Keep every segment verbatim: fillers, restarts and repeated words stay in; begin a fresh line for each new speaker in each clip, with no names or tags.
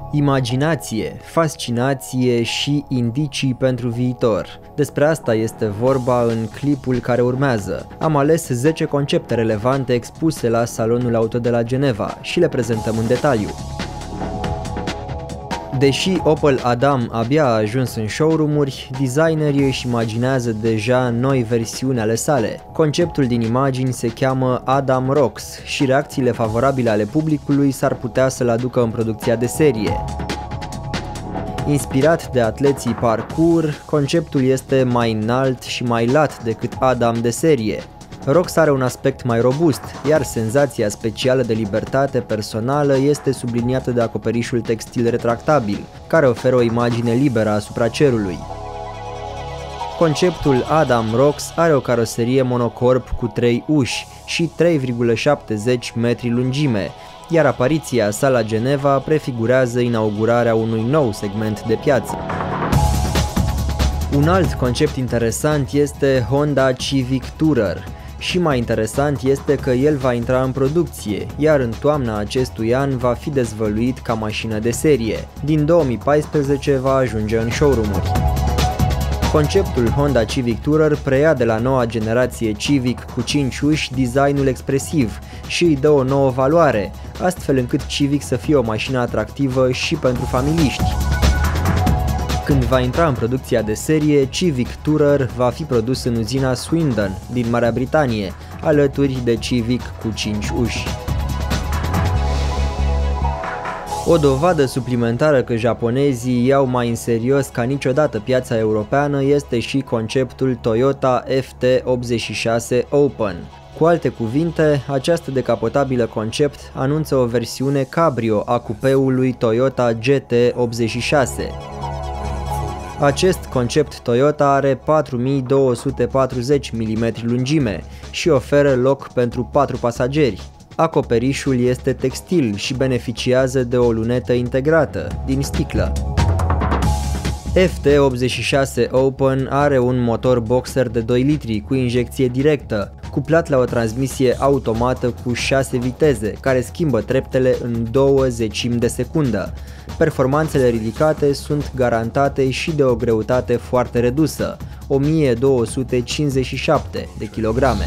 Imaginație, fascinație și indicii pentru viitor. Despre asta este vorba în clipul care urmează. Am ales zece concepte relevante expuse la Salonul Auto de la Geneva și le prezentăm în detaliu. Deși Opel Adam abia a ajuns în showroom-uri, designerii își imaginează deja noi versiuni ale sale. Conceptul din imagini se cheamă Adam Rocks și reacțiile favorabile ale publicului s-ar putea să-l aducă în producția de serie. Inspirat de atleții parkour, conceptul este mai înalt și mai lat decât Adam de serie. Rocks are un aspect mai robust, iar senzația specială de libertate personală este subliniată de acoperișul textil retractabil, care oferă o imagine liberă asupra cerului. Conceptul Adam Rocks are o caroserie monocorp cu trei uși și trei virgulă șaptezeci metri lungime, iar apariția sa la Geneva prefigurează inaugurarea unui nou segment de piață. Un alt concept interesant este Honda Civic Tourer. Și mai interesant este că el va intra în producție, iar în toamna acestui an va fi dezvăluit ca mașină de serie. Din două mii paisprezece va ajunge în showroom-uri. Conceptul Honda Civic Tourer preia de la noua generație Civic cu cinci uși designul expresiv și îi dă o nouă valoare, astfel încât Civic să fie o mașină atractivă și pentru familiști. Când va intra în producția de serie, Civic Tourer va fi produs în uzina Swindon din Marea Britanie, alături de Civic cu cinci uși. O dovadă suplimentară că japonezii iau mai în serios ca niciodată piața europeană este și conceptul Toyota F T optzeci și șase Open. Cu alte cuvinte, această decapotabilă concept anunță o versiune cabrio a cupeului Toyota G T optzeci și șase. Acest concept Toyota are patru mii două sute patruzeci milimetri lungime și oferă loc pentru patru pasageri. Acoperișul este textil și beneficiază de o lunetă integrată, din sticlă. F T optzeci și șase Open are un motor boxer de doi litri cu injecție directă, cuplat la o transmisie automată cu șase viteze, care schimbă treptele în două zecimi de secundă. Performanțele ridicate sunt garantate și de o greutate foarte redusă, o mie două sute cincizeci și șapte de kilograme.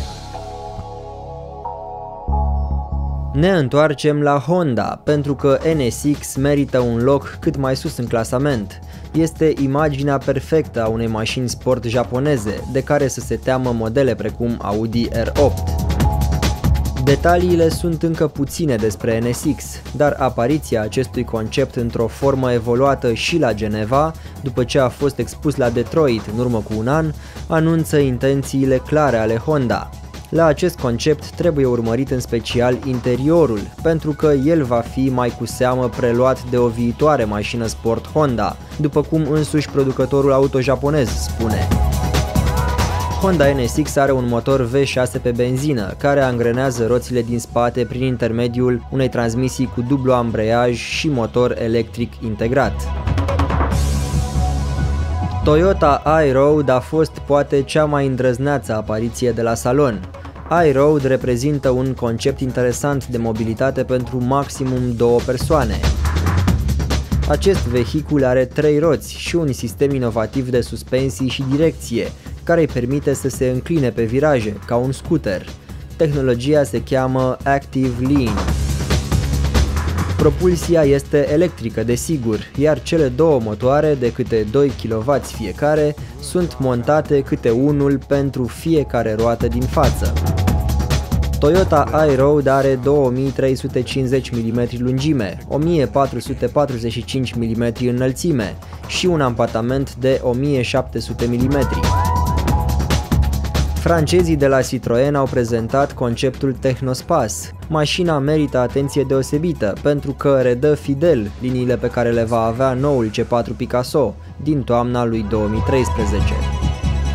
Ne întoarcem la Honda, pentru că N S X merită un loc cât mai sus în clasament. Este imaginea perfectă a unei mașini sport japoneze, de care să se teamă modele precum Audi R opt. Detaliile sunt încă puține despre N S X, dar apariția acestui concept într-o formă evoluată și la Geneva, după ce a fost expus la Detroit în urmă cu un an, anunță intențiile clare ale Honda. La acest concept trebuie urmărit în special interiorul, pentru că el va fi mai cu seamă preluat de o viitoare mașină sport Honda, după cum însuși producătorul auto japonez spune. Honda N S X are un motor V șase pe benzină, care angrenează roțile din spate prin intermediul unei transmisii cu dublu ambreiaj și motor electric integrat. Toyota iRoad a fost poate cea mai îndrăzneață apariție de la salon. iRoad reprezintă un concept interesant de mobilitate pentru maximum două persoane. Acest vehicul are trei roți și un sistem inovativ de suspensii și direcție, care îi permite să se încline pe viraje, ca un scooter. Tehnologia se cheamă Active Lean. Propulsia este electrică, desigur, iar cele două motoare de câte doi kilowați fiecare sunt montate câte unul pentru fiecare roată din față. Toyota iRoad are două mii trei sute cincizeci milimetri lungime, o mie patru sute patruzeci și cinci milimetri înălțime și un ampatament de o mie șapte sute milimetri. Francezii de la Citroën au prezentat conceptul Technospace. Mașina merită atenție deosebită pentru că redă fidel liniile pe care le va avea noul C patru Picasso din toamna lui două mii treisprezece.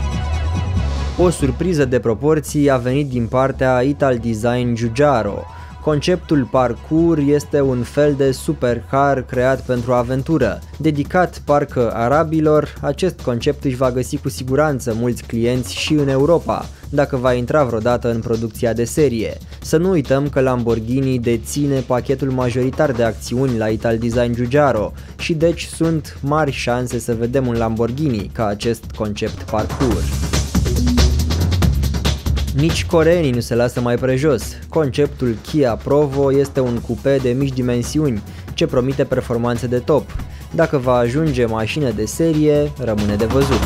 O surpriză de proporții a venit din partea Italdesign Giugiaro, Conceptul parkour este un fel de supercar creat pentru aventură. Dedicat parcă arabilor, acest concept își va găsi cu siguranță mulți clienți și în Europa, dacă va intra vreodată în producția de serie. Să nu uităm că Lamborghini deține pachetul majoritar de acțiuni la Italdesign Giugiaro și deci sunt mari șanse să vedem un Lamborghini ca acest concept parkour. Nici coreenii nu se lasă mai prejos. Conceptul Kia Provo este un cupe de mici dimensiuni, ce promite performanțe de top. Dacă va ajunge mașină de serie, rămâne de văzut.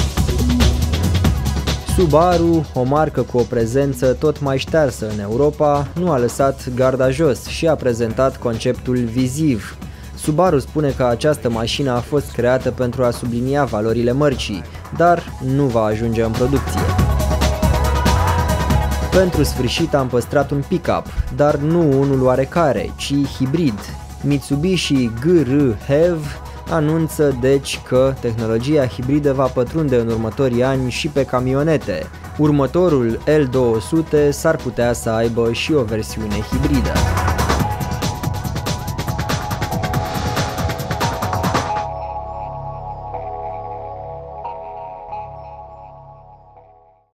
Subaru, o marcă cu o prezență tot mai ștearsă în Europa, nu a lăsat garda jos și a prezentat conceptul Visiv. Subaru spune că această mașină a fost creată pentru a sublinia valorile mărcii, dar nu va ajunge în producție. Pentru sfârșit am păstrat un pick-up, dar nu unul oarecare, ci hibrid. Mitsubishi G R Hev anunță deci că tehnologia hibridă va pătrunde în următorii ani și pe camionete. Următorul L două sute s-ar putea să aibă și o versiune hibridă.